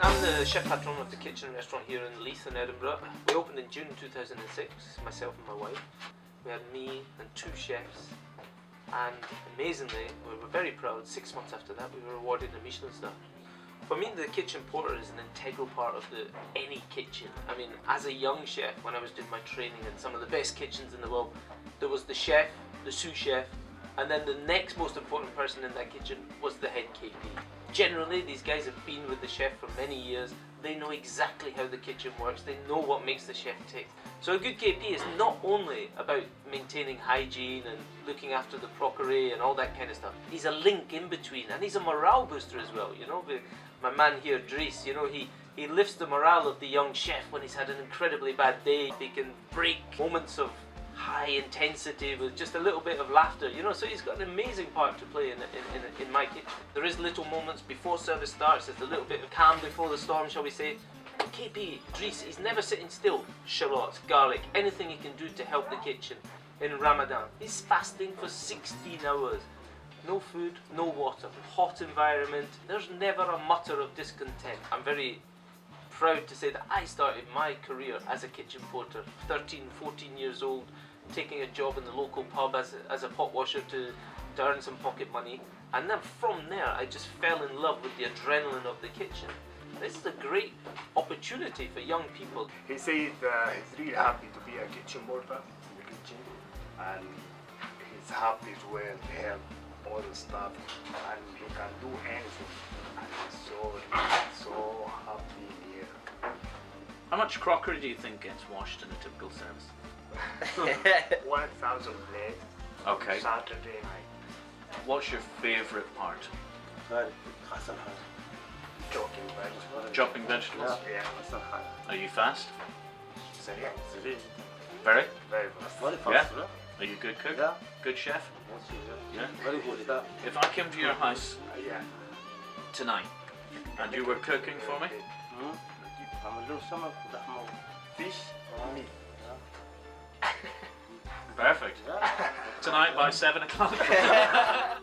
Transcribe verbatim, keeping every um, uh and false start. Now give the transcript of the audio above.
I'm the chef patron of the kitchen restaurant here in Leith in Edinburgh. We opened in June two thousand six, myself and my wife. We had me and two chefs, and amazingly, we were very proud, six months after that we were awarded a Michelin star. For me, the kitchen porter is an integral part of the any kitchen. I mean, as a young chef, when I was doing my training in some of the best kitchens in the world, there was the chef, the sous chef, and then the next most important person in that kitchen was the head K P. Generally, these guys have been with the chef for many years. They know exactly how the kitchen works. They know what makes the chef tick. So a good K P is not only about maintaining hygiene and looking after the crockery and all that kind of stuff. He's a link in between, and he's a morale booster as well. You know, my man here, Dries, you know, he, he lifts the morale of the young chef when he's had an incredibly bad day. He can break moments of high intensity with just a little bit of laughter, you know, so he's got an amazing part to play in, in, in, in my kitchen. There is little moments before service starts, there's a little bit of calm before the storm, shall we say. K P, Dries, he's never sitting still. Shallots, garlic, anything he can do to help the kitchen. In Ramadan, he's fasting for sixteen hours. No food, no water, hot environment, there's never a mutter of discontent. I'm very proud to say that I started my career as a kitchen porter, thirteen, fourteen years old, taking a job in the local pub as a, as a pot washer to, to earn some pocket money, and then from there I just fell in love with the adrenaline of the kitchen. This is a great opportunity for young people. He said uh, he's really happy to be a kitchen porter in the kitchen, and he's happy as well to help all the staff, and he can do anything, and he's so, so happy here. How much crockery do you think gets washed in a typical service? one thousand plates. Okay. Saturday night. What's your favourite part? Chopping vegetables. Chopping vegetables? Yeah. Are you fast? Yeah. Very? Very fast. Very Yeah? fast, Are you a good cook? Yeah. Good chef? Yeah? Very good. Yeah. If I came to your house Yeah. tonight and you were cooking for me, Hmm? I'm a little summer Fish, meat. perfect. Yeah. Tonight by seven o'clock.